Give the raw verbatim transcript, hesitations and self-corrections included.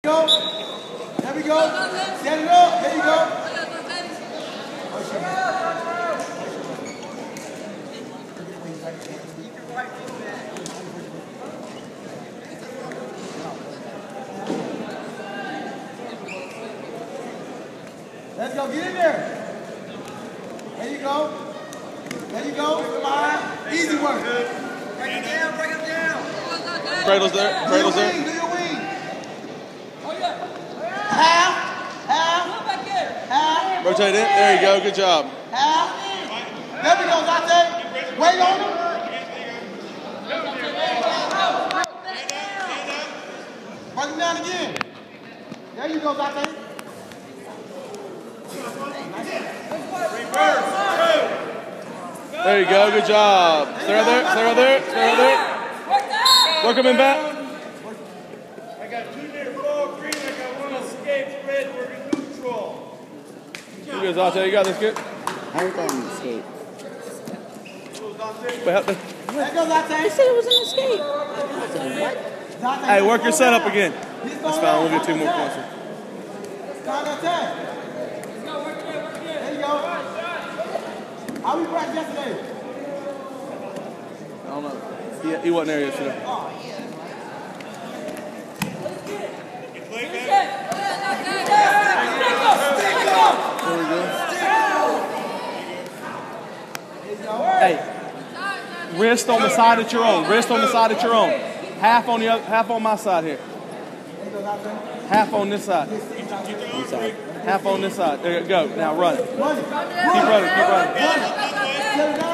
Go. There we go. Set it up. There you go. Let's go. Get in there. There you go. There you go. Line. Easy work. Break it down. Break it down. Cradle's there. Cradle's there. Do your wing. Half, half, half. Rotate it. There you go. Good job. Half. There we go, Zate. Wait on him. Break him down again. There you go, Zate. There you go. Good job. Stay right there. Stay right there. Stay right there. Work him in back. I got two near ball green. I got one escape red. We're in neutral. You good, Zate. You got this, kid. I was on an escape. Wait, help me. There goes Zate. I said it was an escape. I said, what? Hey, work your setup again. That's fine. We'll get two more points. Start attack. There you go. How we practice yesterday? I don't know. He, he wasn't there yesterday. Oh, yeah. Hey, wrist on the side that you're on. Wrist on the side that you're on. Half on the other, half on my side here. Half on this side. Half on this side. There you go. Now run. Keep running. Keep running.